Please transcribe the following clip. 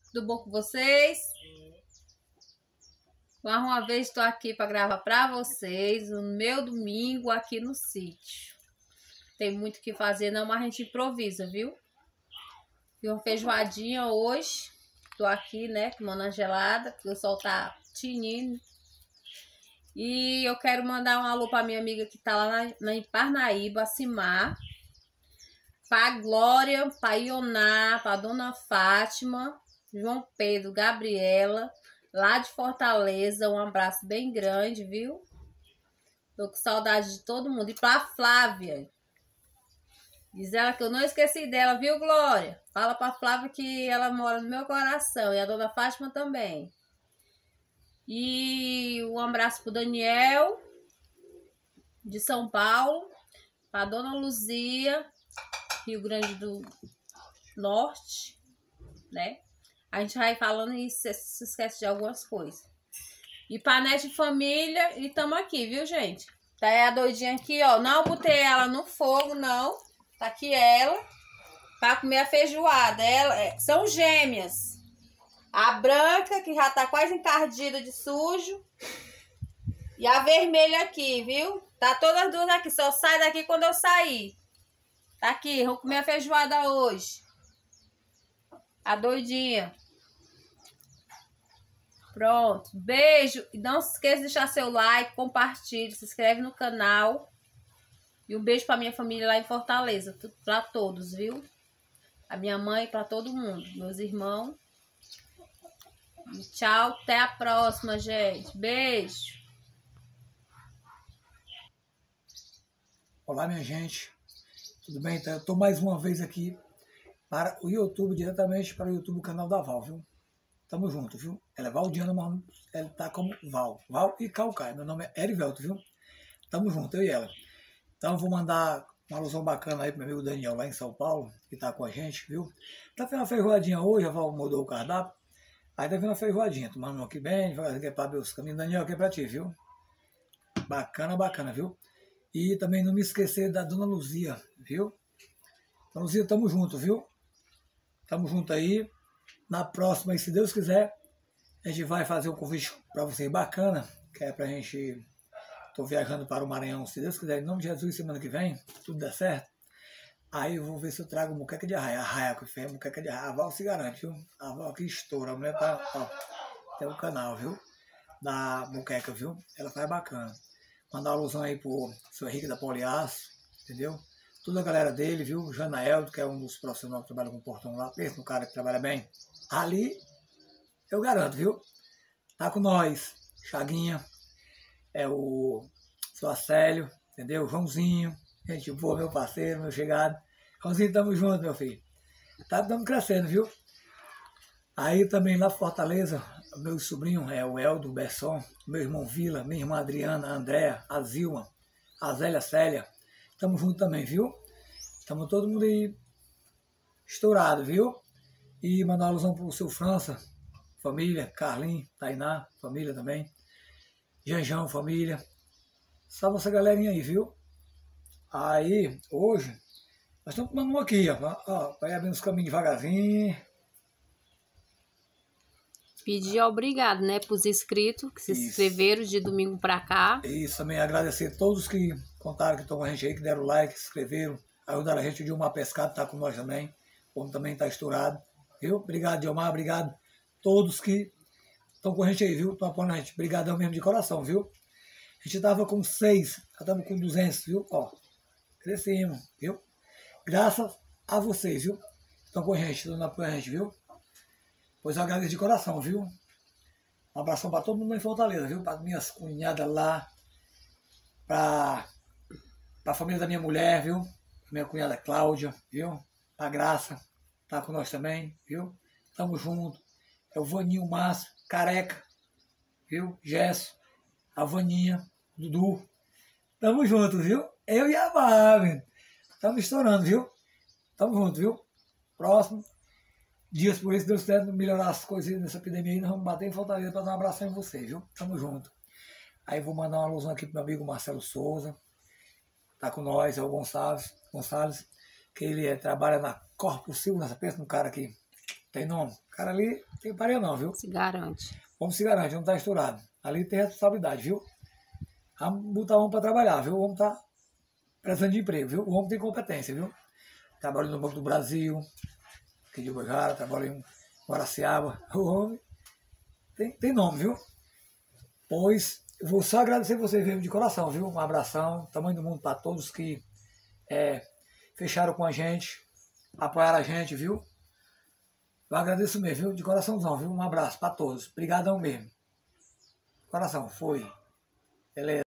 Tudo bom com vocês? Mais uma vez estou aqui para gravar para vocês o meu domingo aqui no sítio. Tem muito o que fazer não, mas a gente improvisa, viu? Fiz uma feijoadinha hoje. Tô aqui, né, tomando a gelada, porque o sol tá tinindo. E eu quero mandar um alô para minha amiga que tá lá em Parnaíba, a Cimar. Pra Glória, pra Ioná, pra Dona Fátima, João Pedro, Gabriela, lá de Fortaleza. Um abraço bem grande, viu? Tô com saudade de todo mundo. E pra Flávia. Diz ela que eu não esqueci dela, viu, Glória? Fala pra Flávia que ela mora no meu coração. E a Dona Fátima também. E um abraço pro Daniel, de São Paulo. Pra Dona Luzia, Rio Grande do Norte, né? A gente vai falando e se esquece de algumas coisas. E panete de família, e tamo aqui, viu, gente? Tá a doidinha aqui, ó. Não botei ela no fogo, não. Tá aqui ela, pra comer a feijoada. São gêmeas. A branca, que já tá quase encardida de sujo. E a vermelha aqui, viu? Tá todas duas aqui, só sai daqui quando eu sair. Tá aqui, vamos comer a feijoada hoje. A doidinha. Pronto, beijo. E não se esqueça de deixar seu like, compartilhe, se inscreve no canal. E um beijo pra minha família lá em Fortaleza, pra todos, viu? A minha mãe, pra todo mundo, meus irmãos. E tchau, até a próxima, gente. Beijo. Olá, minha gente. Tudo bem? Então, eu tô mais uma vez aqui para o YouTube, diretamente para o YouTube, canal da Val, viu? Tamo junto, viu? Ela é Valdiana, mas ela tá como Val. Val e Calcaia. Meu nome é Erivelto, viu? Tamo junto, eu e ela. Então, eu vou mandar uma alusão bacana aí pro meu amigo Daniel, lá em São Paulo, que tá com a gente, viu? Tá fazendo uma feijoadinha hoje, a Val mudou o cardápio. Aí tá vendo uma feijoadinha, tomando aqui bem, devagarzinho, que é pra ver os caminhos. Daniel, aqui é pra ti, viu? Bacana, bacana, viu? E também não me esquecer da Dona Luzia, viu? Dona Luzia, tamo junto, viu? Tamo junto aí. Na próxima, e se Deus quiser, a gente vai fazer um convite para vocês bacana, que é pra gente... Tô viajando para o Maranhão, se Deus quiser, em nome de Jesus, semana que vem, se tudo der certo. Aí eu vou ver se eu trago moqueca de arraia. Arraia que fez, moqueca de arraia. A Val se garante, viu? A Val aqui estoura. A mulher tá, ó, tem o canal, viu? Da moqueca, viu? Ela faz bacana. Mandar uma alusão aí pro seu Henrique da Poliaço, entendeu? Toda a galera dele, viu? Janael, que é um dos profissionais que trabalha com o portão lá. Pensa no cara que trabalha bem. Ali, eu garanto, viu? Tá com nós. Chaguinha, é o seu Acélio, entendeu? Joãozinho, gente boa, meu parceiro, meu chegado. Joãozinho, tamo junto, meu filho. Tá dando crescendo, viu? Aí também lá em Fortaleza, meu sobrinho é o Eldo Besson, meu irmão Vila, minha irmã Adriana, a Andréa, a Zilma, a Zélia Célia. Tamo junto também, viu? Tamo todo mundo aí estourado, viu? E mandar uma alusão pro seu França, família, Carlinhos, Tainá, família também. Janjão, família. Salve essa galerinha aí, viu? Aí, hoje, nós estamos tomando uma aqui, ó. Vai abrindo os caminhos devagarzinho. Pedir obrigado, né, pros inscritos que se inscreveram de domingo pra cá. Isso, também agradecer a todos que contaram, que estão com a gente aí, que deram like, se inscreveram, ajudaram a gente. O Dilmar Pescado tá com nós também, como também tá estourado, viu? Obrigado, Dilmar, obrigado a todos que estão com a gente aí, viu? Estão apoiando a gente. Obrigadão mesmo de coração, viu? A gente tava com 6, já estamos com 200, viu? Ó, crescemos, viu? Graças a vocês, viu? Estão com a gente, estão apoiando a gente, viu? Pois eu agradeço de coração, viu? Um abração para todo mundo em Fortaleza, viu? Para minhas cunhadas lá, para a família da minha mulher, viu? Minha cunhada Cláudia, viu? A Graça, tá com nós também, viu? Tamo junto. É o Vaninho Márcio, Careca, viu? Gesso, a Vaninha, Dudu. Tamo junto, viu? Eu e a Marvin. Tamo estourando, viu? Tamo junto, viu? Próximo. Dias por isso, Deus quiser melhorar as coisas nessa epidemia aí, nós vamos bater em Fortaleza para dar um abração em vocês, viu? Tamo junto. Aí vou mandar uma alusão aqui pro meu amigo Marcelo Souza, tá com nós, é o Gonçalves, que ele trabalha na Corpo Segurança, pensa no cara aqui, Tem nome. Cara, ali tem pareia não, viu? Se garante. O homem se garante, não tá estourado. Ali tem responsabilidade, viu? Vamos botar o homem para trabalhar, viu? O homem tá precisando de emprego, viu? O homem tem competência, viu? Trabalha no Banco do Brasil, aqui de Bojara, trabalha em Guaraciaba. O homem tem nome, viu? Pois, vou só agradecer você mesmo de coração, viu? Um abração, tamanho do mundo para todos que fecharam com a gente, apoiaram a gente, viu? Eu agradeço mesmo, viu? De coraçãozão, viu? Um abraço para todos. Obrigadão mesmo. Coração, foi. Beleza.